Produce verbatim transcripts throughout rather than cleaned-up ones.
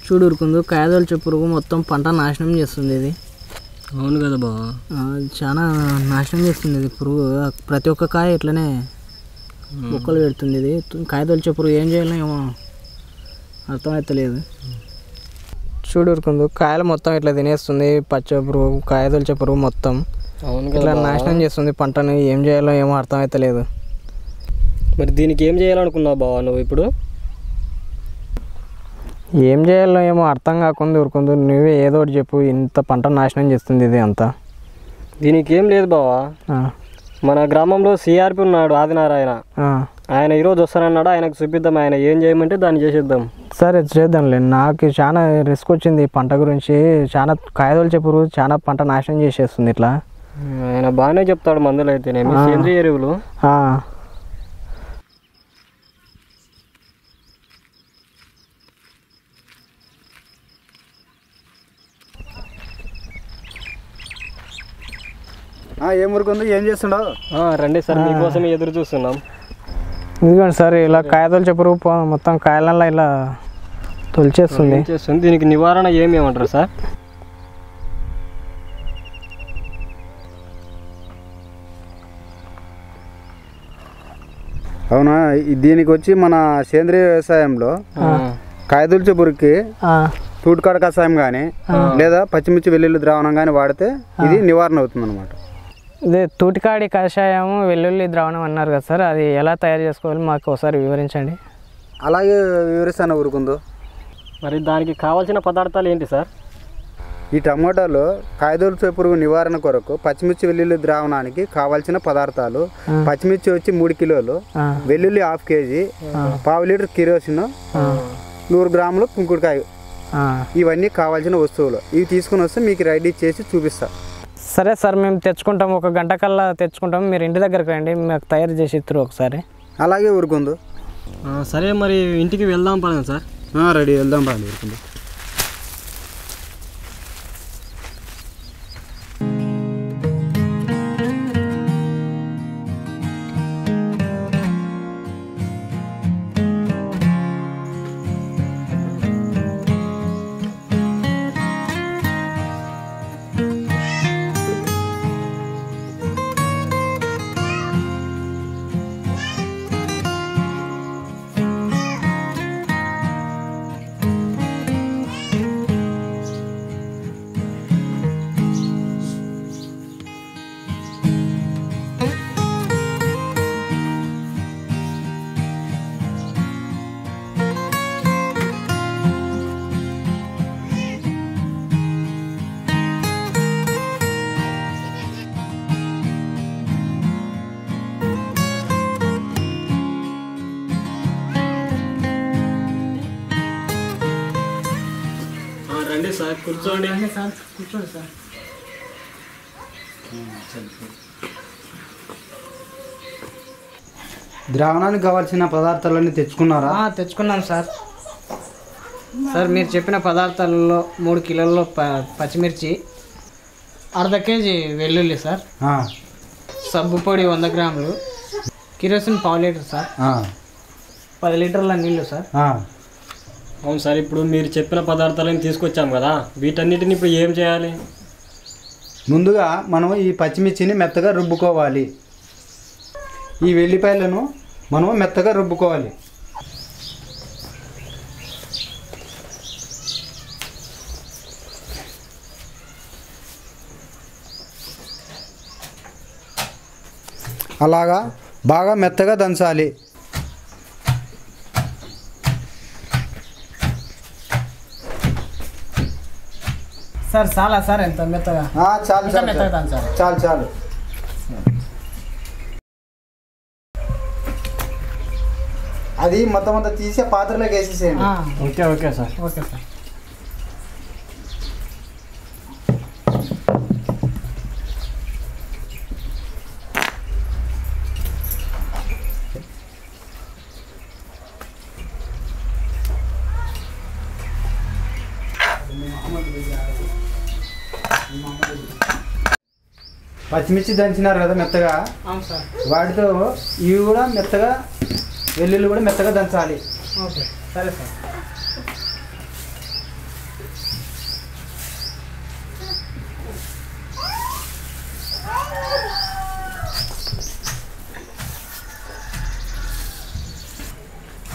చూడు ఉరుకుందు కాయదొలిచే పురుగు మొత్తం పంట నాశనం చేస్తుంది ఇది. అవును కదా బావ, చాలా నాశనం చేస్తుంది ఇది పురుగు. ప్రతి ఒక్క కాయ ఇట్లనే బొక్కలు పెడుతుంది ఇది. కాయదొలిచే పురుగు ఏం చేయాలో ఏమో అర్థమవుతలేదు. చూడు ఉరుకుందు కాయలు మొత్తం ఇట్లా తినేస్తుంది పచ్చ పురుగు, కాయదొలిచే పురుగు మొత్తం ఇట్లా నాశనం చేస్తుంది పంటను. ఏం చేయాలో ఏమో అర్థమవుతలేదు. మరి దీనికి ఏం చేయాలనుకున్నావు బావ నువ్వు ఇప్పుడు? ఏం చేయాలో ఏమో అర్థం కాకుండా ఉరుకుందు. నువ్వే ఏదో ఒకటి చెప్పు. ఇంత పంట నాశనం చేస్తుంది ఇది అంతా. దీనికి ఏం లేదు బావ, మన గ్రామంలో సిఆర్పి ఉన్నాడు ఆదినారాయణ, ఆయన ఈరోజు వస్తానన్నాడు. ఆయనకు చూపిద్దాం, ఆయన ఏం చేయమంటే దాన్ని చేసేద్దాం. సరే చేద్దాంలే. నాకు చాలా రిస్క్ వచ్చింది పంట గురించి. చాలా కాయదొలిచే పురుగు చాలా పంట నాశనం చేసేస్తుంది ఇట్లా. ఆయన బాగానే చెప్తాడు మందులు అయితేనేమి, సేంద్రియ ఎరువులు. ఏం ఊరుకుంది, ఏం చేస్తున్నావు? రండి సార్, మీకోసమే ఎదురు చూస్తున్నాం. ఇదిగోండి సార్, ఇలా కాయదొలిచే పురుగు మొత్తం కాయలల్లో ఇలా తొలిచేస్తుంది. చేస్తుంది. దీనికి నివారణ ఏమేమంటారు సార్? అవునా, దీనికి వచ్చి మన సేంద్రియ వ్యవసాయంలో కాయదొలిచే పురుగుకి తూటుకాడ కషాయం కానీ లేదా పచ్చిమిర్చి వెల్లుల్లి ద్రావణం కానీ వాడితే ఇది నివారణ అవుతుంది అనమాట. ఇదే తూటికాడి కషాయం వెల్లుల్లి ద్రావణం అన్నారు కదా సార్, అది ఎలా తయారు చేసుకోవాలి మాకు ఒకసారి వివరించండి. అలాగే వివరిస్తాను ఊరుకుందో. మరి దానికి కావాల్సిన పదార్థాలు ఏంటి సార్? ఈ టమోటాలో కాయదొలిచే పురుగు నివారణ కొరకు పచ్చిమిర్చి వెల్లుల్లి ద్రావణానికి కావాల్సిన పదార్థాలు: పచ్చిమిర్చి వచ్చి మూడు కిలోలు, వెల్లుల్లి హాఫ్ కేజీ, పావు లీటర్ కిరోసిన్, నూరు గ్రాములు కుంకుడుకాయ. ఇవన్నీ కావాల్సిన వస్తువులు. ఇవి తీసుకుని వస్తే మీకు రెడీ చేసి చూపిస్తా. సరే సార్, మేము తెచ్చుకుంటాం, ఒక గంట కల్లా తెచ్చుకుంటాం. మీరు ఇంటి దగ్గరకు రండి, మాకు తయారు చేసి ఇద్దరు ఒకసారి. అలాగే ఊరుకుందు. సరే మరి ఇంటికి వెళ్దాం పడండి సార్. రెడీ, వెళ్దాం పడండి ఊరుకుందు. రండి సార్, కూర్చోండి. సార్ కూర్చోండి సార్. ద్రావణానికి కావాల్సిన పదార్థాలన్నీ తెచ్చుకున్నారా? తెచ్చుకున్నాం సార్. సార్ మీరు చెప్పిన పదార్థాలలో మూడు కిలోల్లో ప పచ్చిమిర్చి, అర్ధ కేజీ వెల్లుల్లి సార్, సబ్బు పొడి వంద గ్రాములు, కిరోసిన్ పావు లీటర్ సార్, పది లీటర్ల నీళ్ళు సార్. అవును సార్, ఇప్పుడు మీరు చెప్పిన పదార్థాలను తీసుకొచ్చాం కదా, వీటన్నిటిని ఇప్పుడు ఏం చేయాలి? ముందుగా మనం ఈ పచ్చిమిర్చిని మెత్తగా రుబ్బుకోవాలి. ఈ వెల్లిపాయలను మనం మెత్తగా రుబ్బుకోవాలి. అలాగా బాగా మెత్తగా దంచాలి. సార్ చాలా సార్, ఎంత మెత్తగా? చాలు చాలు చాలు. అది మొత్తం అంతా తీసే పాత్రలోకి వేసేసేయండి. Okay okay sir. Okay sir. పచ్చిమిర్చి దంచినారు కదా మెత్తగా, వాటితో ఇవి కూడా మెత్తగా, వెల్లుల్లి కూడా మెత్తగా దంచాలి. ఓకే సరే సార్.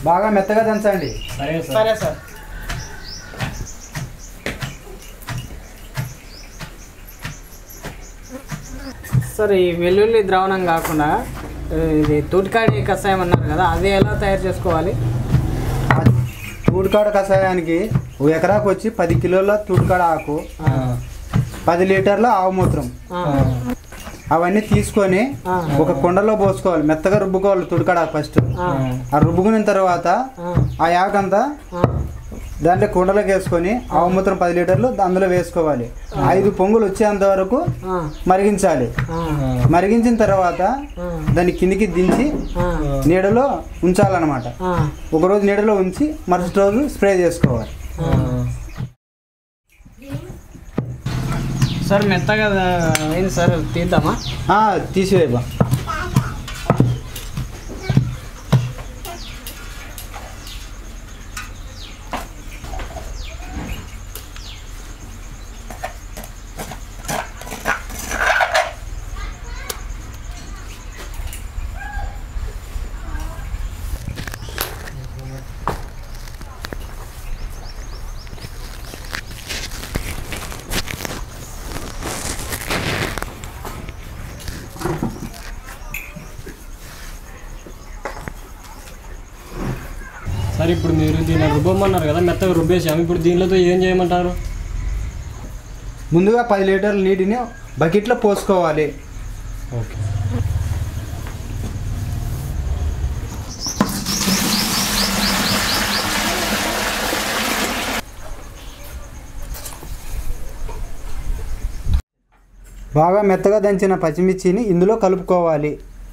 బాగా మెత్తగా దంచండి. సరే సరే సార్. సార్ ఈ వెల్లుల్లి ద్రావణం కాకుండా ఇది తూటికాడి కషాయం అన్నారు కదా, అది ఎలా తయారు చేసుకోవాలి? తూటికాడ కషాయానికి ఒక ఎకరాకు వచ్చి పది కిలోల తూటికాడ ఆకు, పది లీటర్ల ఆవు మూత్రం అవన్నీ తీసుకొని ఒక కుండలో పోసుకోవాలి. మెత్తగా రుబ్బుకోవాలి తూటికాడ ఆకు ఫస్ట్. ఆ రుబ్బుకున్న తర్వాత ఆ ఆకంతా దాంట్లో కుండలోకి వేసుకొని ఆవు మూత్రం పది లీటర్లు అందులో వేసుకోవాలి. ఐదు పొంగులు వచ్చేంత వరకు మరిగించాలి. మరిగించిన తర్వాత దాన్ని కిందికి దించి నీడలో ఉంచాలన్నమాట. ఒకరోజు నీడలో ఉంచి మరుసటి రోజు స్ప్రే చేసుకోవాలి. సార్ మెత్తగా అయింది సార్, తీద్దామా? తీసివేయబా. సరే ఇప్పుడు మీరు దీన్ని రుబ్బమన్నారు కదా, మెత్తగా రుబ్బేసాము. ఇప్పుడు దీనిలో ఏం చేయమంటారు? ముందుగా పది లీటర్ల నీటిని బకెట్లో పోసుకోవాలి. ఓకే. బాగా మెత్తగా దంచిన పచ్చిమిర్చిని ఇందులో కలుపుకోవాలి.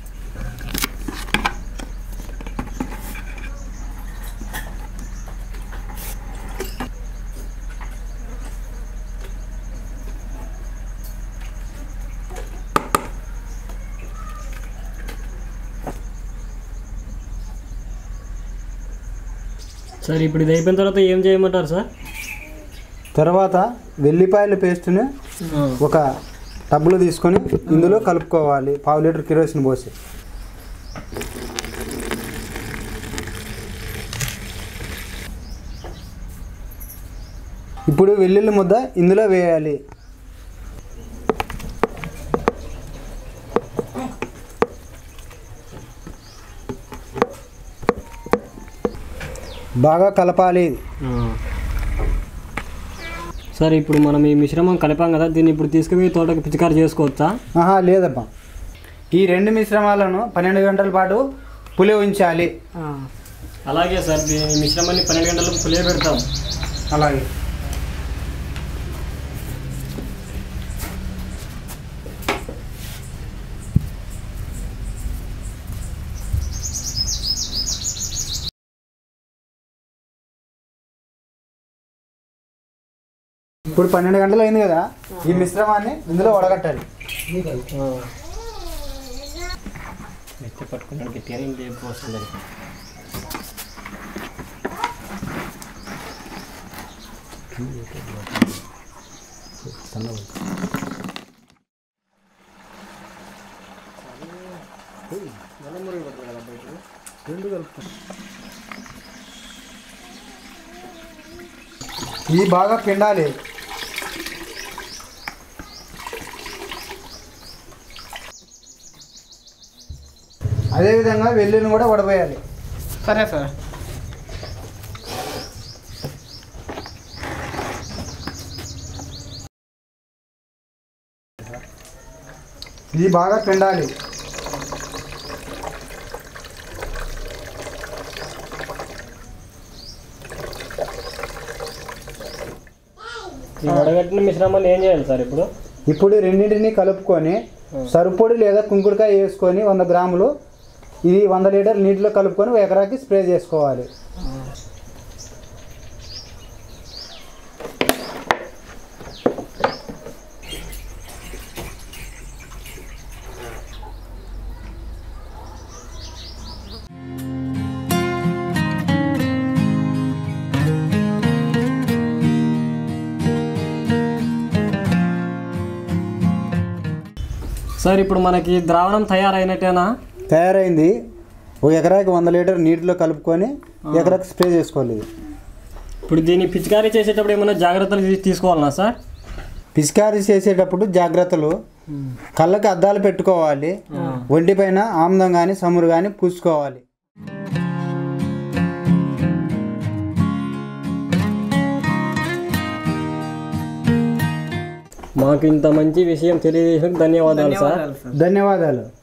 సార్ ఇప్పుడు ఇది అయిపోయిన తర్వాత ఏం చేయమంటారు సార్? తర్వాత వెల్లిపాయల పేస్ట్ని ఒక టబ్బులో తీసుకొని ఇందులో కలుపుకోవాలి. పావు లీటర్ కిరోసిన్ పోసి. ఇప్పుడు వెల్లుల్లి ముద్ద ఇందులో వేయాలి. బాగా కలపాలి. సార్ ఇప్పుడు మనం ఈ మిశ్రమం కలిపాం కదా, దీన్ని ఇప్పుడు తీసుకుపోయి తోటకి పిచికారి చేసుకోవచ్చా? ఆహా లేదబ్బా. ఈ రెండు మిశ్రమాలను పన్నెండు గంటల పాటు పులి ఉంచాలి. అలాగే సార్, దీని మిశ్రమాన్ని పన్నెండు గంటలకు పులియ పెడతాం. అలాగే. ఇప్పుడు పన్నెండు గంటలు అయింది కదా, ఈ మిశ్రమాన్ని ఇందులో వడగట్టాలి. పట్టుకున్నాడు గట్టిగా ఇంకేపు వస్తుంది. ఇది బాగా పిండాలి. అదేవిధంగా వెల్లుల్లిని కూడా వడబోయాలి. సరే సార్. ఇది బాగా పిండాలి. ఈ వడగట్టిన మిశ్రమాన్ని ఏం చేయాలి సార్ ఇప్పుడు? ఇప్పుడు రెండింటిని కలుపుకొని సరుపొడి లేదా కుంకుడుకాయ వేసుకొని వంద గ్రాములు ఇది వంద లీటర్ నీటిలో కలుపుకొని ఒక ఎకరాకి స్ప్రే చేసుకోవాలి. సార్ ఇప్పుడు మనకి ద్రావణం తయారైనట్టేనా? తయారైంది. ఒక ఎకరాకి వంద లీటర్ నీటిలో కలుపుకొని ఎకరకు స్ప్రే చేసుకోవాలి ఇది. ఇప్పుడు దీన్ని పిచికారీ చేసేటప్పుడు ఏమైనా జాగ్రత్తలు తీ- తీసుకోవాలనా సార్? పిచికారీ చేసేటప్పుడు జాగ్రత్తలు, కళ్ళకి అద్దాలు పెట్టుకోవాలి, ఒంటిపైన ఆముదం కానీ సమురు కానీ పూసుకోవాలి. మాకు ఇంత మంచి విషయం తెలియజేసినందుకు ధన్యవాదాలు సార్. ధన్యవాదాలు.